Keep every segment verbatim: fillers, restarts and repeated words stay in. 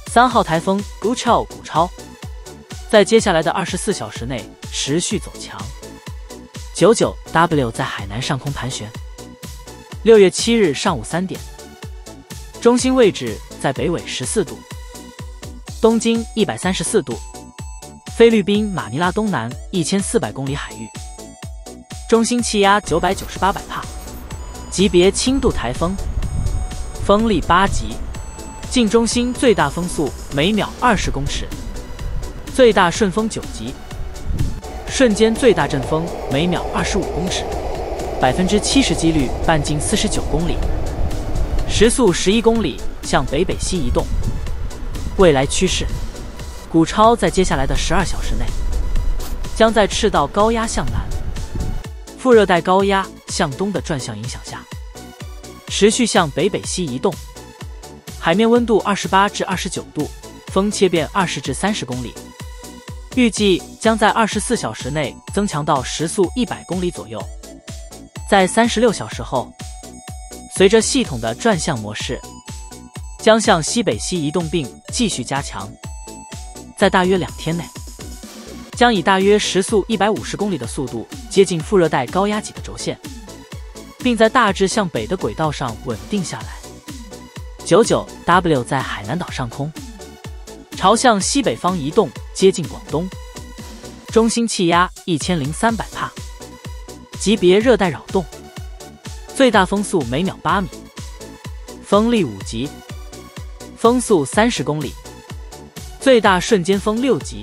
三号台风古超古超，在接下来的二十四小时内持续走强。九九 W 在海南上空盘旋。六月七日上午三点，中心位置在北纬十四度，东经一百三十四度，菲律宾马尼拉东南一千四百公里海域，中心气压九百九十八百帕，级别轻度台风，风力八级，近中心最大风速每秒二十公尺，最大顺风九级，瞬间最大阵风每秒二十五公尺，百分之七十几率半径四十九公里，时速十一公里，向北北西移动。未来趋势，古超在接下来的十二小时内，将在赤道高压向南、副热带高压向东的转向影响下，持续向北北西移动。海面温度二十八至二十九度，风切变二十至三十公里。预计将在二十四小时内增强到时速一百公里左右。在三十六小时后，随着系统的转向模式，将向西北西移动并继续加强。在大约两天内，将以大约时速一百五十公里的速度接近副热带高压脊的轴线，并在大致向北的轨道上稳定下来。九九 W 在海南岛上空，朝向西北方移动，接近广东，中心气压一千零三百帕，级别热带扰动，最大风速每秒八米，风力五级，风速三十公里，最大瞬间风六级，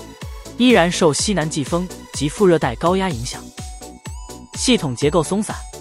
依然受西南季风及副热带高压影响，系统结构松散。